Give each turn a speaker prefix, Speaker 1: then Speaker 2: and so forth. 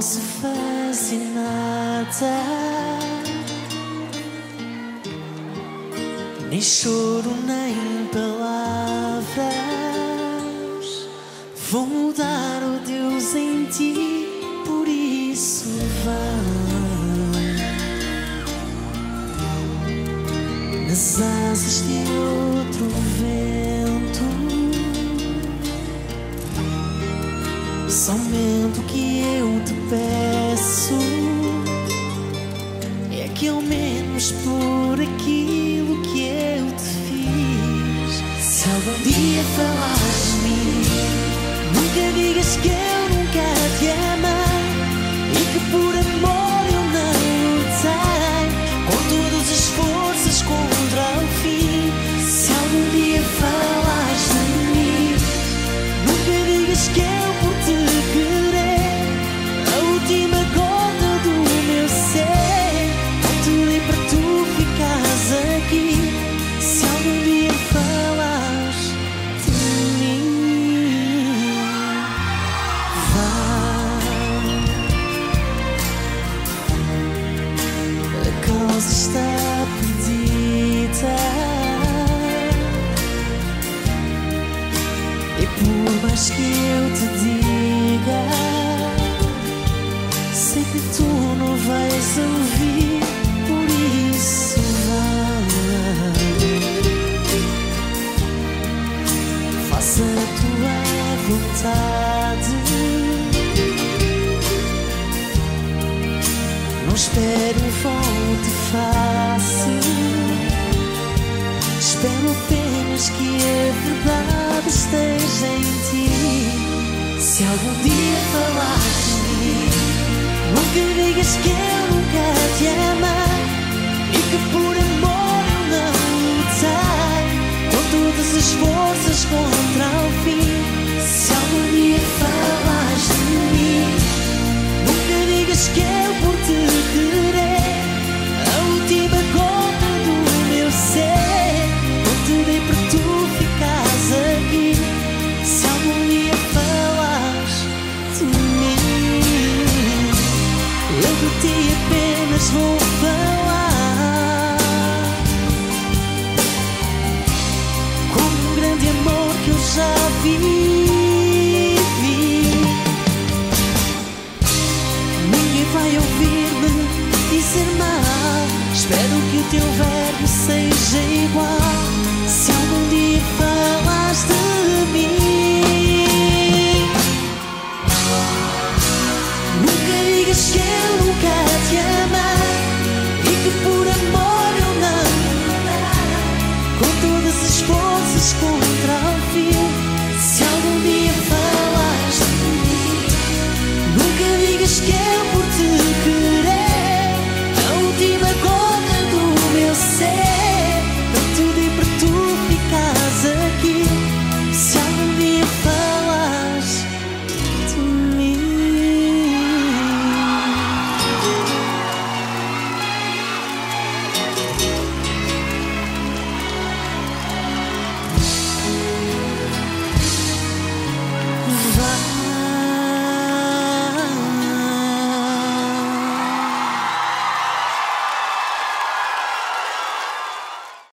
Speaker 1: posso fazer nada, nem choro nem palavras vão mudar, oh Deus, em ti. Por isso vai nas asas de outro vento. Somente o que eu te peço é que ao menos por aquilo que eu te fiz, se algum dia falares de mim, nunca digas que eu nunca te amei e que por amor eu não lutei com todas as forças contra o fim. Se algum dia falares de mim, nunca digas que eu por te querer a última gota do meu ser, tanto nem para tu ficares aqui. Se algum dia falares de mim, vai, a causa está perdida e por mais que eu te diga, sei que tu não vais ouvir. Por isso vai, faça a tua vontade, não espero um volte face, espero apenas que a verdade esteja em ti. Se algum dia falares de mim, nunca digas que eu nunca te amei e que por amor eu não lutei com todas as forças contra o fim. Se algum dia falares de mim, nunca digas que eu por te querer a última gota do meu ser, não te dei para tu ficares aqui. Se algum dia falares de mim, eu de ti apenas vou falar como um grande amor que eu já vivi. Ninguém vai ouvir-me dizer mal, espero que o teu verbo seja igual. Se algum dia falas de mim, nunca digas que eu nunca te amei e que por amor eu não, com todas as forças